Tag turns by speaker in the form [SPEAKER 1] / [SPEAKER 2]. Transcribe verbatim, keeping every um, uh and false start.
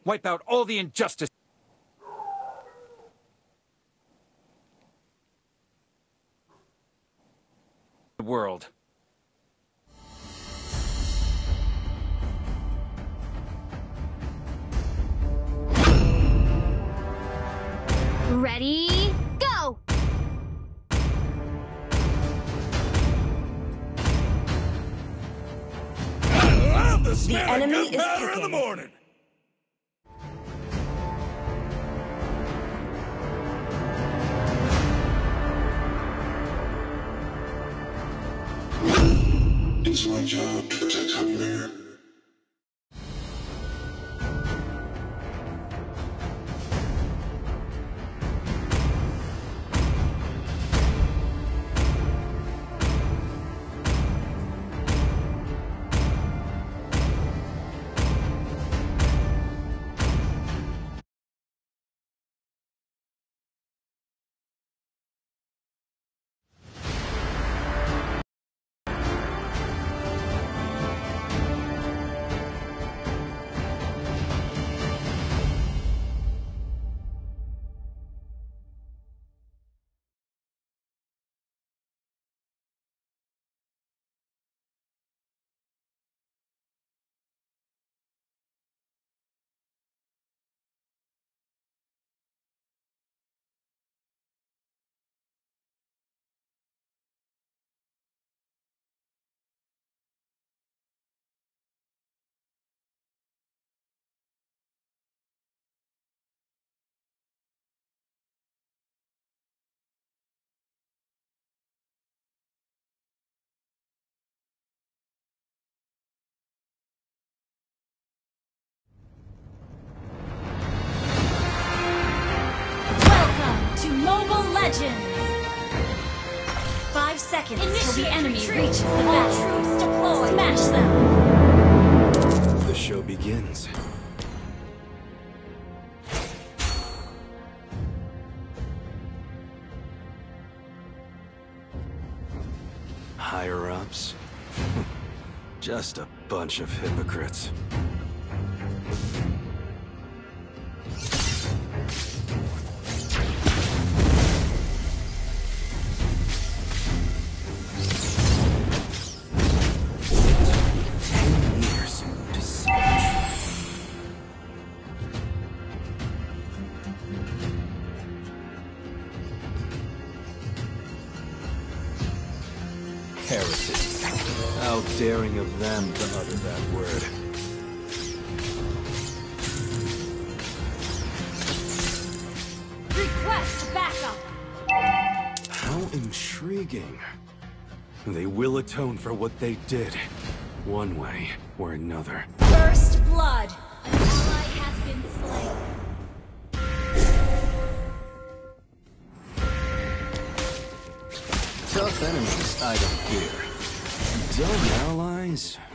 [SPEAKER 1] Wipe out all the injustice. The world.
[SPEAKER 2] Ready, go!
[SPEAKER 3] I love the smell
[SPEAKER 4] The enemy
[SPEAKER 3] of
[SPEAKER 4] is
[SPEAKER 3] gunpowder in the
[SPEAKER 4] picking.
[SPEAKER 3] morning.
[SPEAKER 5] It's my job to protect Huckleberry.
[SPEAKER 6] Welcome to Mobile Legends! Five seconds till the enemy reaches the battle. Troops deployed. Smash them!
[SPEAKER 7] The show begins. Higher-ups? Just a bunch of hypocrites. Ten years to see the truth. Heretics. How daring of them to utter that word.
[SPEAKER 6] Request backup!
[SPEAKER 7] How intriguing. They will atone for what they did, one way or another.
[SPEAKER 6] First blood! An ally has been slain.
[SPEAKER 7] Tough enemies I don't fear. Dumb allies?